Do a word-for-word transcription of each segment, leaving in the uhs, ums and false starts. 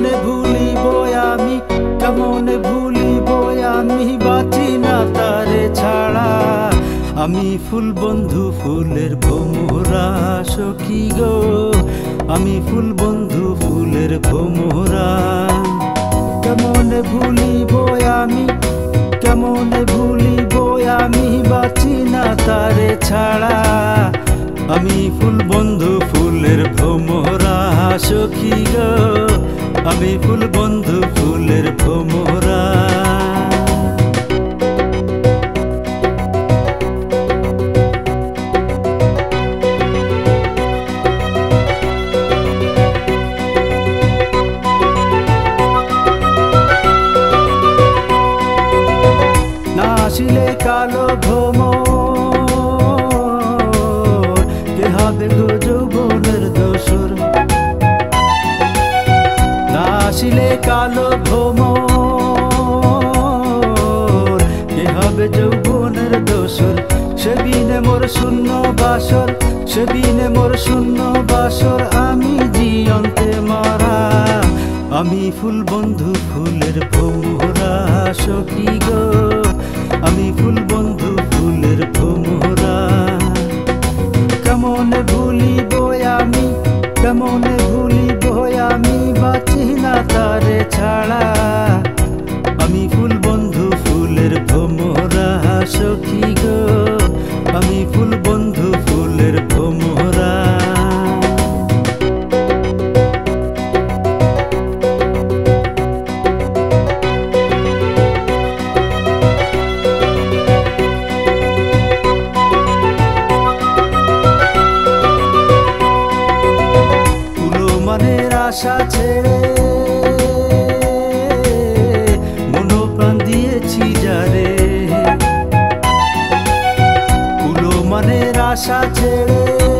কেমনে ভুলিব আমি, কেমনে ভুলিব আমি, বাঁচি না তারে ছাড়া। আমি ফুল বন্ধু ফুলের ভোমরা সখী গো, আমি ফুল বন্ধু ফুলের ভোমরা। কেমনে ভুলিব আমি, কেমনে ভুলিব আমি, বাঁচি না তারে ছাড়া। আমি ফুল বন্ধু ফুলের ভোমরা সখী গো, আমি ফুল বন্ধু ফুলের ভোমরা। না আসিলে কালো ভ্রমর, কে হবে গো যৌবনের দোসর। না আসিলে কালো ভ্রমর, কে হবে যৌবনের দোসর। সেদিনে মোর শূন্য বাসর, সেদিনে মোর শূন্য বাসর, আমি জিয়ন্তে মরা। আমি ফুল বন্ধু ফুলের ভোমরা সখী গো, আমি ফুল বন্ধু ফুলের ভোমরা। কেমনে ভুলিব আমি, কেমনে ভুলিব আমি, বাঁচি না তারে ছাড়া। আমি ফুল বন্ধু ফুলের ভোমরা সখী গো, আমি ফুল বন্ধু ফুলের ভোমরা। আশা ছেড়ে মনোপ্রাণ দিয়েছি যারে, কুলো মানের আশা ছেড়ে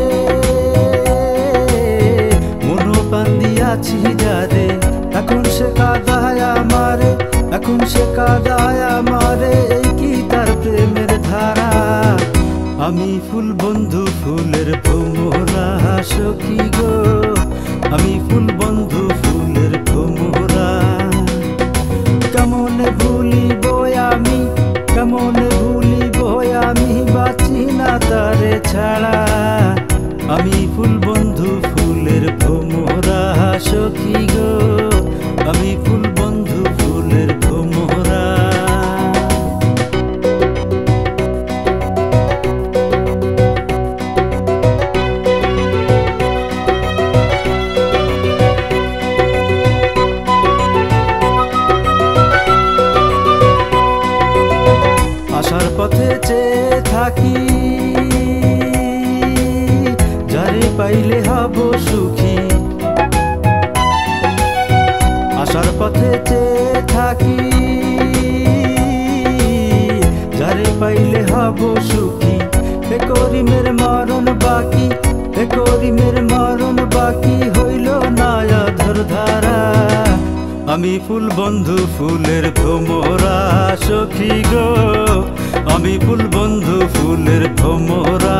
মনোপ্রাণ দিয়াছি যারে। এখন সে কাঁদায় আমারে, এখন সে কাঁদায় আমারে, এই কি তার প্রেমের ধারা। আমি ফুল বন্ধু ফুলের ভোমরা সখী গো, আমি ফুল বন্ধু ফুলের ভোমরা। কেমনে ভুলিব আমি, কেমনে ভুলিব আমি, বাঁচি না তারে ছাড়া। আমি ফুল বন্ধু ফুলের ভোমরা সখী গো, আমি ফুল বন্ধু ফুলের ভোমরা। আসার পথে চেয়ে থাকি, যারে পাইলে হব সুখী। আসার পথে চেয়ে থাকি, যারে পাইলে হব সুখী। হে করিমের মরণ বাকি, হে করিমের মরণ বাকি, হইল না অধর ধারা। আমি ফুল বন্ধু ফুলের ভোমরা সখী গো, আমি ফুল বন্ধু ফুলের ভোমরা।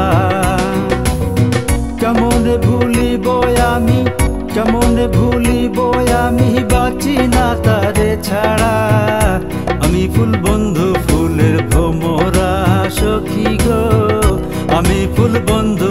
কেমনে ভুলিব আমি, কেমনে ভুলিব আমি, বাঁচি না তারে ছাড়া। আমি ফুল বন্ধু ফুলের ভোমরা সখী গো, আমি ফুল বন্ধু